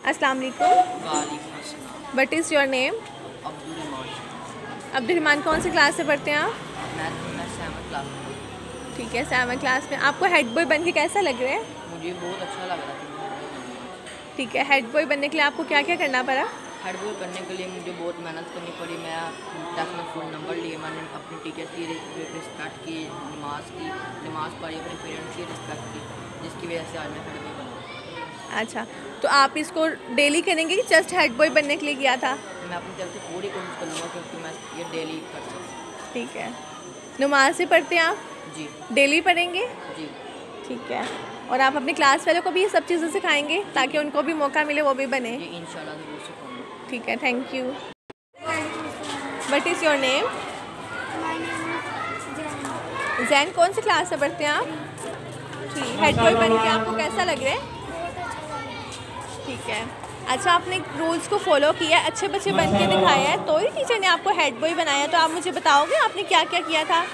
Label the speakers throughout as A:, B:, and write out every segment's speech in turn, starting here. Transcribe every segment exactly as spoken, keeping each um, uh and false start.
A: अस्सलाम वालेकुम। What is your name? Abdul कौन सी क्लास से पढ़ते हैं आप?
B: मैं सेवन क्लास में।
A: ठीक है, सेवन क्लास में। आपको हेड बॉय बन के कैसा लग रहा है?
B: मुझे बहुत अच्छा लग रहा था।
A: ठीक है, हेड बॉय बनने के लिए आपको क्या क्या करना पड़ा?
B: हेड बॉय करने के लिए मुझे बहुत मेहनत करनी पड़ी। मैं दस में फुल नंबर लिए, मैंने अपने टीचर्स की रिस्पेक्ट की, नमाज की नमाज पढ़ी, अपने पेरेंट्स की रिस्पेक्ट की, जिसकी वजह से आज मैं हेड बॉय बना।
A: अच्छा, तो आप इसको डेली करेंगे कि जस्ट हेड बॉय बनने के लिए किया था?
B: मैं अपनी तरफ से पूरी कोशिश करूँगा क्योंकि मैं ये डेली कर सकूँ।
A: ठीक है। नमाज से पढ़ते हैं आप?
B: जी।
A: डेली पढ़ेंगे?
B: जी।
A: ठीक है। और आप अपने क्लास वालों को भी ये सब चीज़ें सिखाएंगे ताकि उनको भी मौका मिले, वो भी बने?
B: जी इंशाल्लाह ज़रूर सिखाऊंगा।
A: ठीक है, thank you. What is your name? Jain. कौन सी क्लास से पढ़ते हैं आप? ठीक। हेड बॉय बन के आपको कैसा लग रहा है? ठीक है। अच्छा, आपने रूल्स को फॉलो किया, अच्छे बच्चे बन के दिखाया है, तो ही टीचर ने आपको हेड बॉय बनाया। तो आप मुझे बताओगे आपने क्या क्या किया था?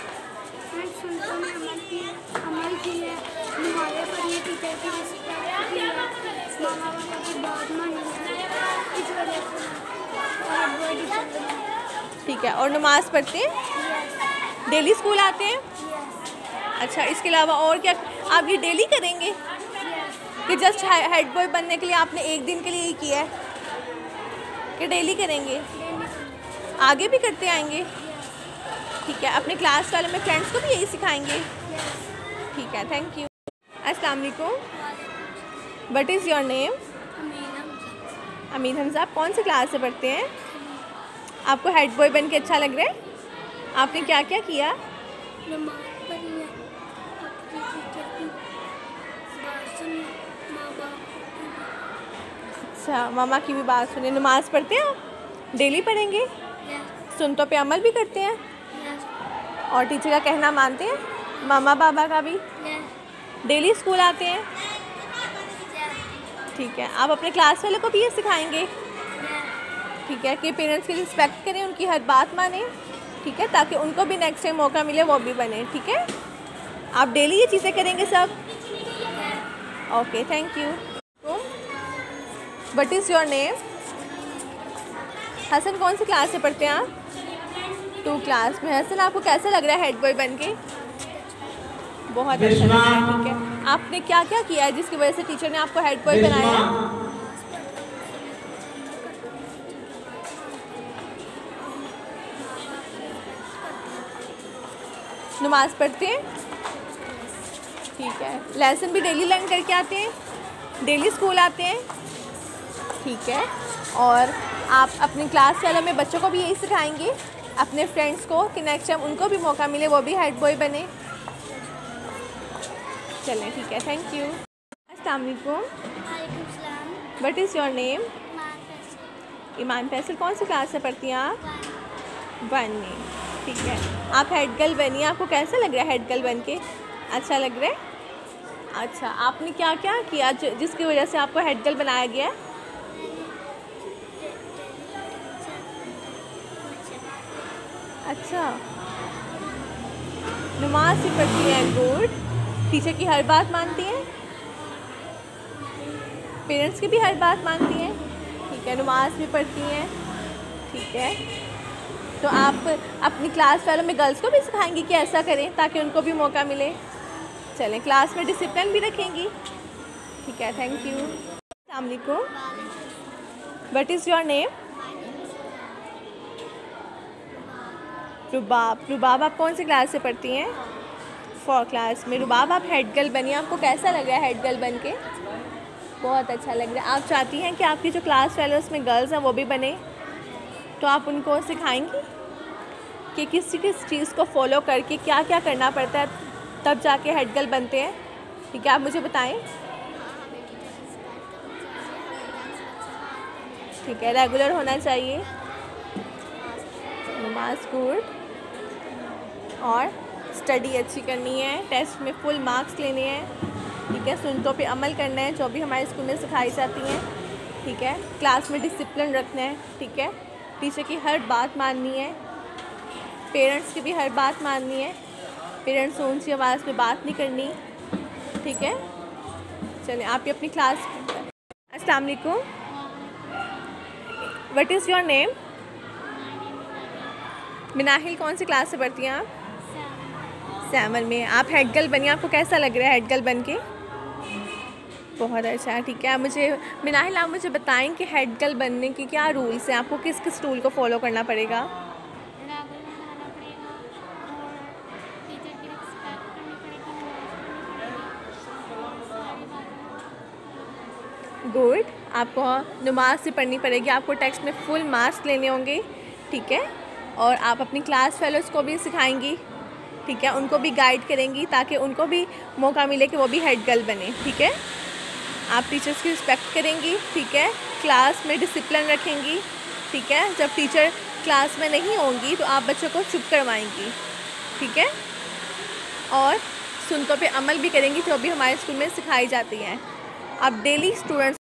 A: ठीक है। और नमाज़ पढ़ते हैं? डेली स्कूल आते हैं? अच्छा, इसके अलावा और क्या आप ये डेली करेंगे कि जस्ट हेड बॉय बनने के लिए आपने एक दिन के लिए ही किया है कि डेली करेंगे? आगे भी करते आएंगे? ठीक है। अपने क्लास वाले में फ्रेंड्स को भी यही सिखाएंगे? ठीक है, थैंक यू। अस्सलाम वालेकुम। What is your name? Amir Hamza. आप कौन सी क्लास से पढ़ते हैं? आपको हेड बॉय बन के अच्छा लग रहा है? आपने क्या क्या किया? अच्छा, मामा की भी बात सुने। नमाज़ पढ़ते हैं आप? डेली पढ़ेंगे? सुन्नतों पे अमल भी करते हैं? और टीचर का कहना मानते हैं? मामा बाबा का भी? डेली स्कूल आते हैं? ठीक है। आप अपने क्लास वालों को भी ये सिखाएंगे? ठीक है, कि पेरेंट्स की रिस्पेक्ट करें, उनकी हर बात मानें, ठीक है, ताकि उनको भी नेक्स्ट टाइम मौका मिले, वो भी बने। ठीक है, आप डेली ये चीज़ें करेंगे सब? Okay, thank you. What is your name? Hasan. कौन सी क्लास से पढ़ते हैं आप? टू क्लास में। हसन, आपको कैसा लग रहा है हेड बॉय बन के? बहुत अच्छा लग रहा है। ठीक है। आपने क्या क्या किया है जिसकी वजह से टीचर ने आपको हेड बॉय बनाया? नमाज़ पढ़ते हैं? ठीक है। लेसन भी डेली लर्न करके आते हैं? डेली स्कूल आते हैं? ठीक है। और आप अपनी क्लास वालों में बच्चों को भी यही सिखाएंगे, अपने फ्रेंड्स को, कि नेक्स्ट टाइम उनको भी मौका मिले, वो भी हेड बॉय बने? चलें, ठीक है, थैंक यू। अस्सलाम वालेकुम। What is your name? Iman Faisal. कौन सी क्लास से पढ़ती हैं आप? वन में। ठीक है। आप हेड गर्ल बनी, आपको कैसा लग रहा है हेड गर्ल बन के? अच्छा लग रहा है? अच्छा, आपने क्या क्या किया जिसकी वजह से आपको हेड गर्ल बनाया गया? अच्छा, नमाज भी पढ़ती हैं? गुड। टीचर की हर बात मानती हैं? पेरेंट्स की भी हर बात मानती हैं? ठीक है। नमाज भी पढ़ती हैं? ठीक है। तो आप अपनी क्लास वालों में गर्ल्स को भी सिखाएंगी कि ऐसा करें ताकि उनको भी मौका मिले? चलें, क्लास में डिसिप्लिन भी रखेंगी? ठीक है, थैंक यू। अस्सलाम वालेकुम। What is your name? Rubab. Rubab, आप कौन सी क्लास से पढ़ती हैं? फोर क्लास में। रुबाब, आप हेड गर्ल बनी, आपको कैसा लग रहा है हेड गर्ल बन के? बहुत अच्छा लग रहा है। आप चाहती हैं कि आपकी जो क्लास फेलोज़ में गर्ल्स हैं वो भी बने, तो आप उनको सिखाएंगी कि किसी किस चीज़ को फॉलो करके क्या क्या करना पड़ता है तब जाके हेड गर्ल बनते हैं? ठीक है, आप मुझे बताएं। ठीक है। रेगुलर होना चाहिए, नमाज गुड, और स्टडी अच्छी करनी है, टेस्ट में फुल मार्क्स लेने हैं, ठीक है, सुन्नतों पे अमल करना है जो भी हमारे स्कूल में सिखाई जाती हैं, ठीक है, क्लास में डिसिप्लिन रखना है, ठीक है, टीचर की हर बात माननी है, पेरेंट्स की भी हर बात माननी है, पेरेंट्स से ऊंची आवाज़ में बात नहीं करनी, ठीक है। चलें, आप ये अपनी क्लास। अस्सलाम वालेकुम। What is your name? Minahil, कौन सी क्लास से पढ़ती हैं आप? सेवन में। आप हेड गर्ल बनी, आपको कैसा लग रहा है हेड गर्ल बन के? बहुत अच्छा, ठीक है। मुझे मिनाहिल आप मुझे बताएं कि हेड गर्ल बनने के क्या रूल्स हैं, आपको किस किस रूल को फॉलो करना पड़ेगा? गुड। आपको नमाज भी पढ़नी पड़ेगी, आपको टेक्स्ट में फुल मार्क्स लेने होंगे, ठीक है। और आप अपनी क्लास फेलोज़ को भी सिखाएंगी, ठीक है, उनको भी गाइड करेंगी ताकि उनको भी मौका मिले कि वो भी हेड गर्ल बने, ठीक है। आप टीचर्स की रिस्पेक्ट करेंगी, ठीक है, क्लास में डिसिप्लिन रखेंगी, ठीक है। जब टीचर क्लास में नहीं होंगी तो आप बच्चों को चुप करवाएंगी, ठीक है। और सुन्नतों पे अमल भी करेंगी जो भी हमारे स्कूल में सिखाई जाती हैं। आप डेली स्टूडेंट्स